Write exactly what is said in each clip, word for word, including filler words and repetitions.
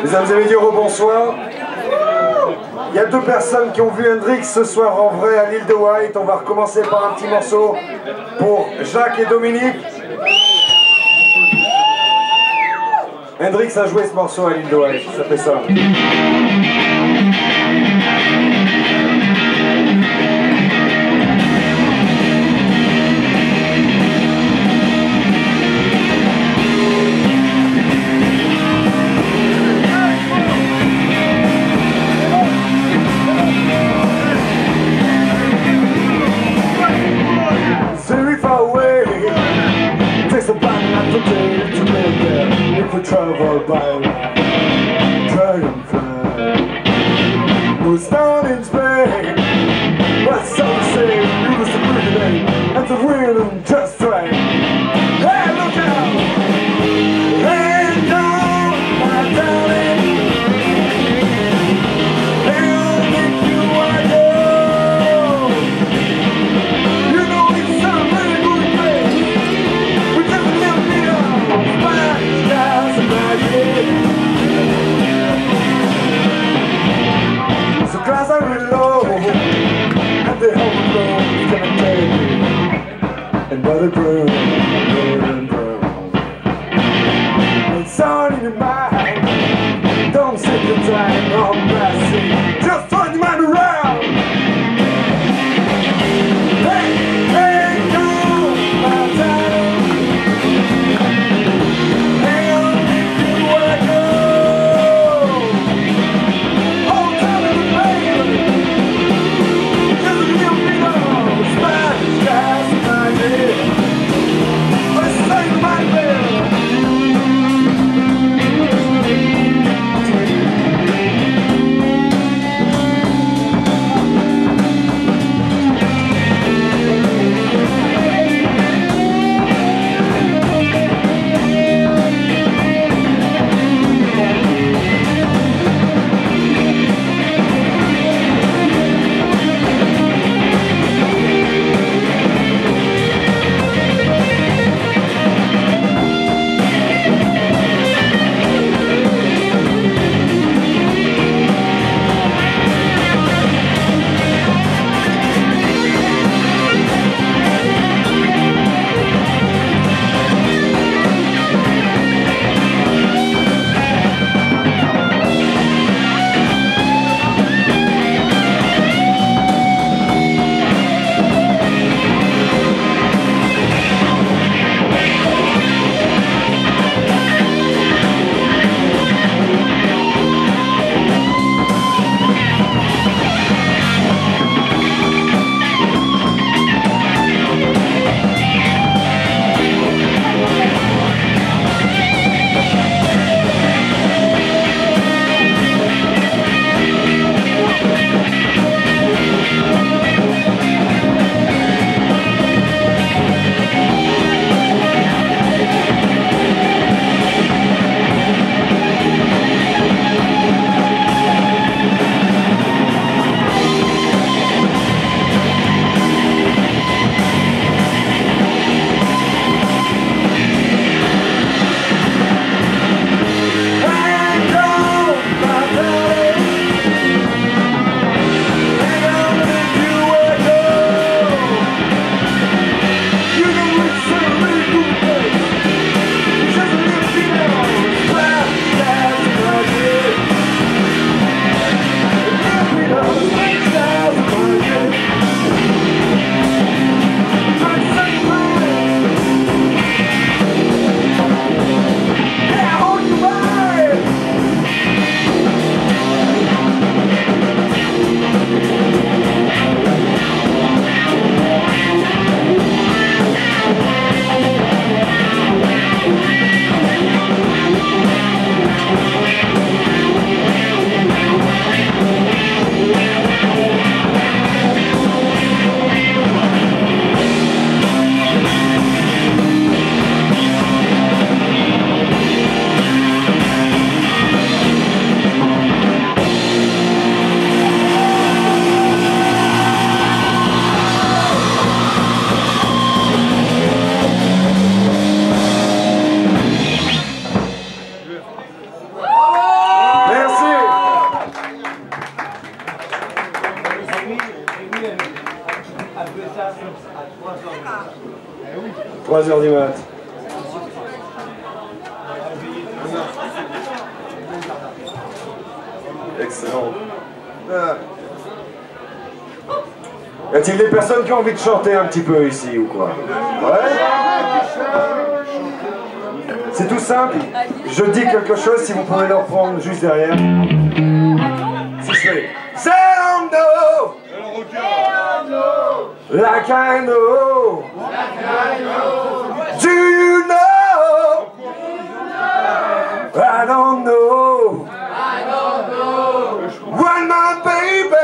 Mesdames et messieurs, bonsoir. Il y a deux personnes qui ont vu Hendrix ce soir en vrai à l'île de White. On va recommencer par un petit morceau pour Jacques et Dominique. Hendrix a joué ce morceau à l'île de White, ça fait ça. Travel by dragonfly. Was down in Spain, but so to say, you was the breathing and the rhythm just right. Hey, look out! Hey, down, my darling. Hey, if you wanna go, you know it's a really good place. We just live here, Spanish guys. So glass I reload, and the whole road is gonna take me, and let it burn, burn and burn. It's all in your mind, don't take your time on passing, just turn your mind around. Hey, hey, go, my darling. trois heures du mat. Excellent. Ah. Y a-t-il des personnes qui ont envie de chanter un petit peu ici ou quoi? Ouais. C'est tout simple. Je dis quelque chose, si vous pouvez le reprendre juste derrière. Si je fais Sound no, like I know, do you know, I don't know, when my baby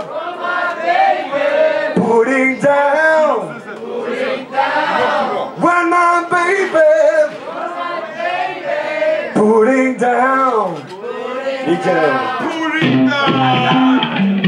putting down, when my baby putting down, nickel. Putting down.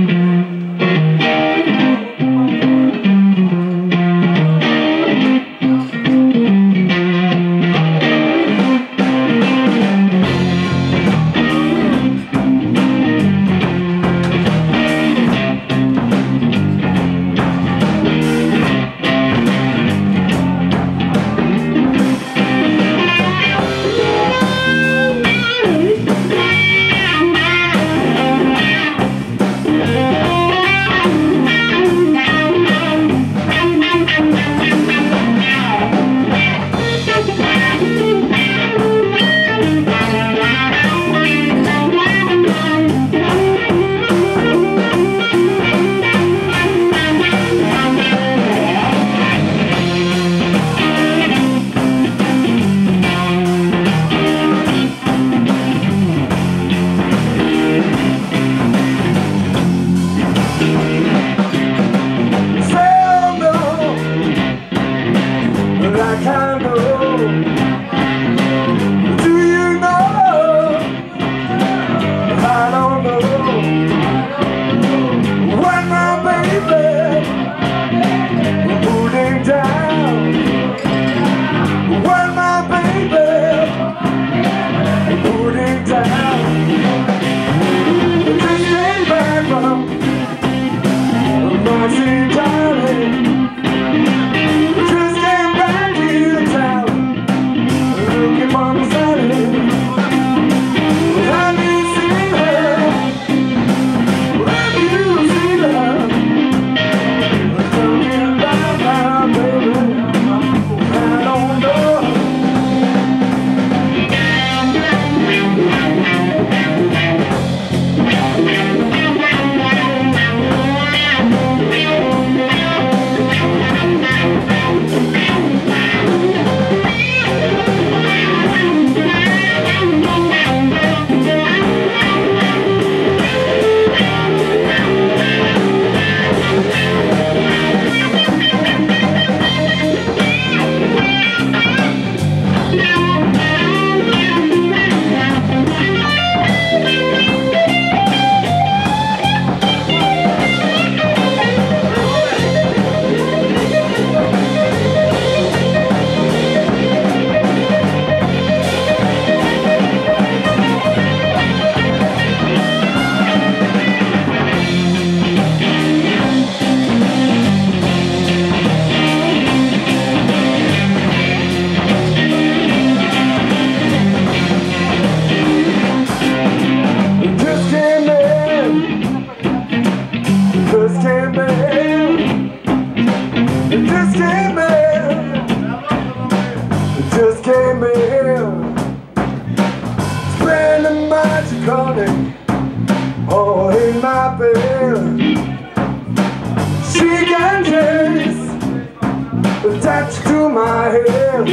Attached to my head,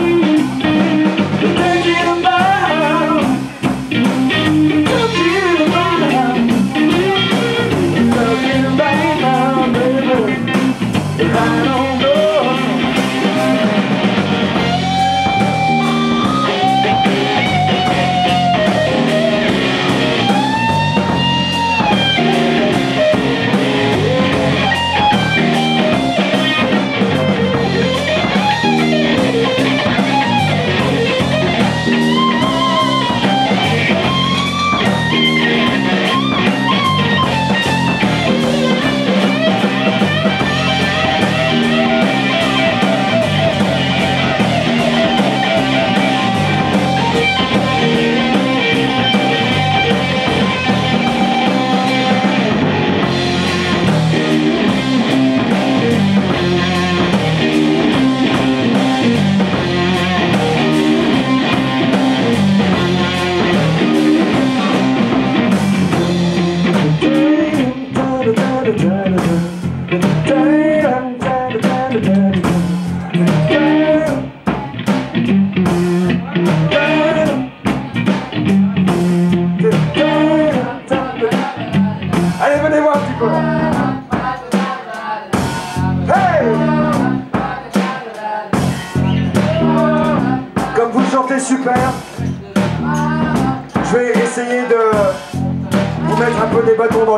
thinking about, thinking about, thinking about now, baby. I don't know.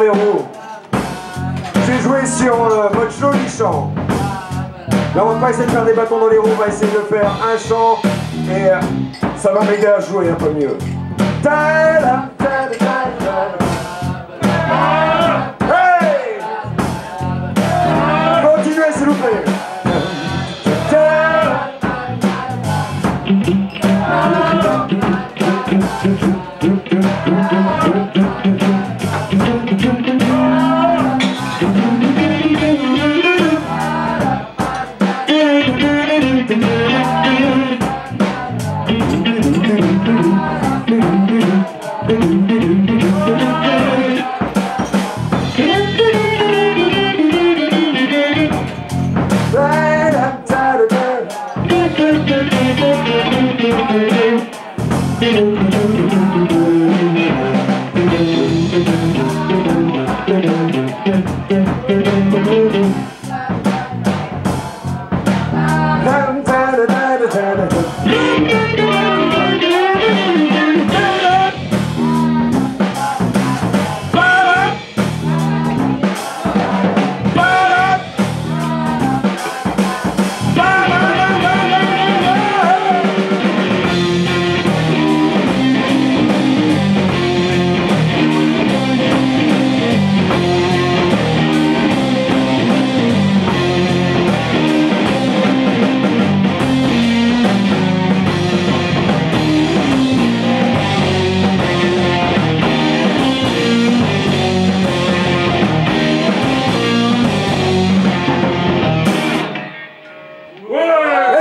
les roues. J'ai joué sur euh, votre joli chant. Là, on va pas essayer de faire des bâtons dans les roues, on va essayer de faire un chant et euh, ça va m'aider à jouer un peu mieux. Ta-da, ta-da, ta-da. Hey! Continuez, s'il vous plaît. Ouais!